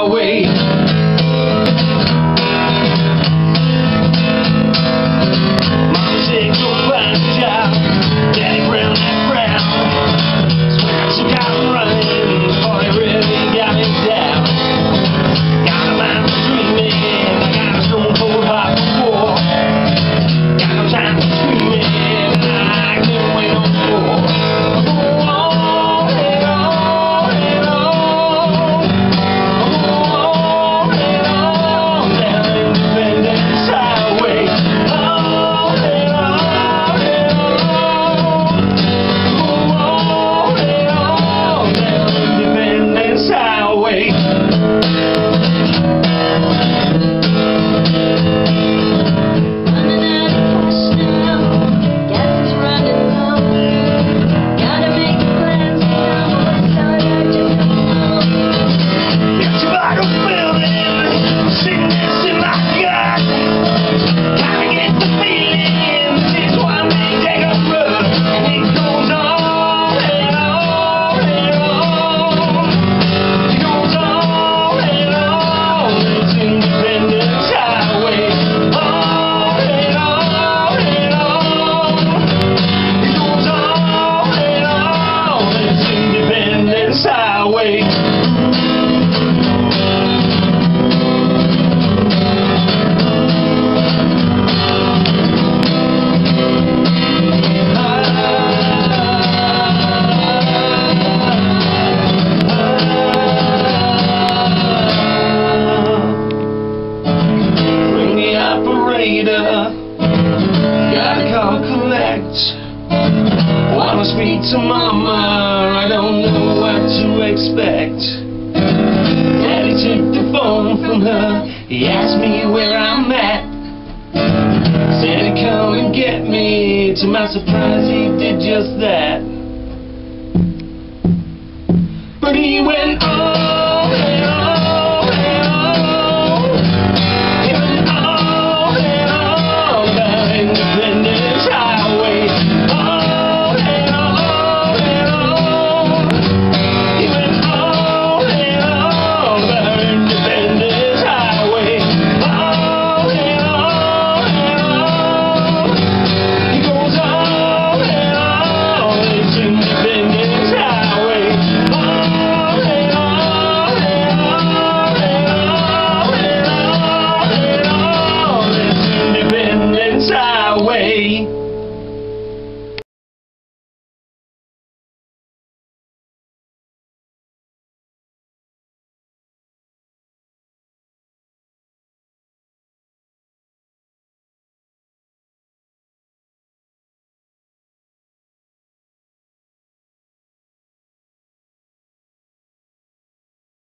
highway. Mama said go find a job, Daddy brown that brown. So when I took out running, boy, it really got me down. Got a mind for dreaming, I got a stone cold heart for war. Got no time for screaming, I can't wait no more. Highway. Ring the operator, gotta call collect. Wanna speak to mama, I don't know what to expect. Daddy took the phone from her, he asked me where I'm at. Said he'd come and get me, to my surprise he did just that.